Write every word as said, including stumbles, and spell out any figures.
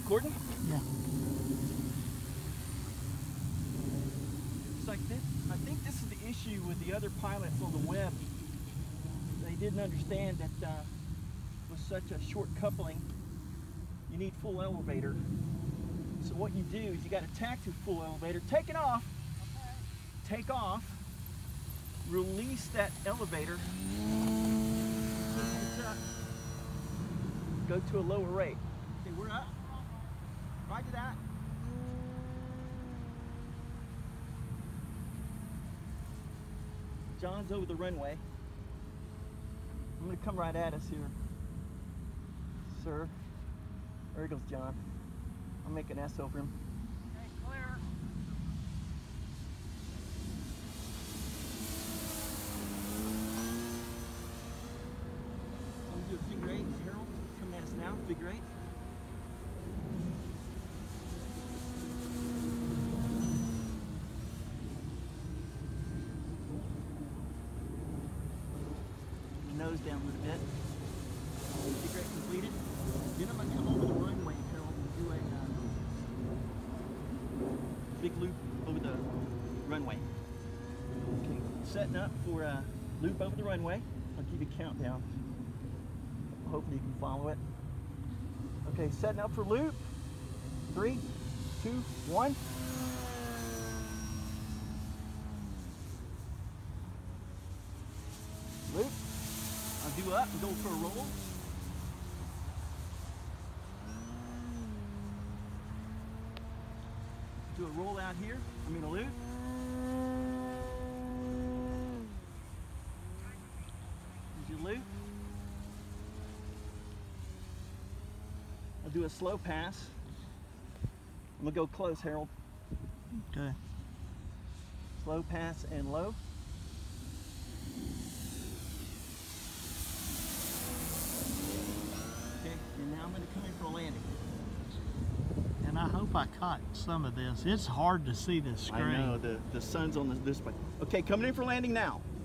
recording? Yeah. It's like this. I think this is the issue with the other pilots on the web. They didn't understand that uh, with such a short coupling, you need full elevator. So what you do is you got to tack to full elevator, take it off, okay. Take off, release that elevator, go to a lower rate. Okay, we're up. Roger that. John's over the runway. I'm going to come right at us here, sir. There goes John. I'll make an S over him. Okay, clear. I'm going to do a figure eight. Harold, come at us now. Figure eight. Nose down a little bit. Figure eight completed. Then I'm going to come over the runway, Harold, and do a uh, big loop over the runway. Okay, setting up for a loop over the runway. I'll give you a countdown. Hopefully you can follow it. Okay, setting up for loop. Three, two, one. Loop. I'll do up and go for a roll. Do a roll out here. I mean a loop. There's your loop. I'll do a slow pass. I'm gonna go close, Harold. Okay. Slow pass and low. Okay, and now I'm gonna come in for a landing. And I hope I caught some of this. It's hard to see the screen. I know, the, the sun's on this, this way. Okay, coming in for landing now.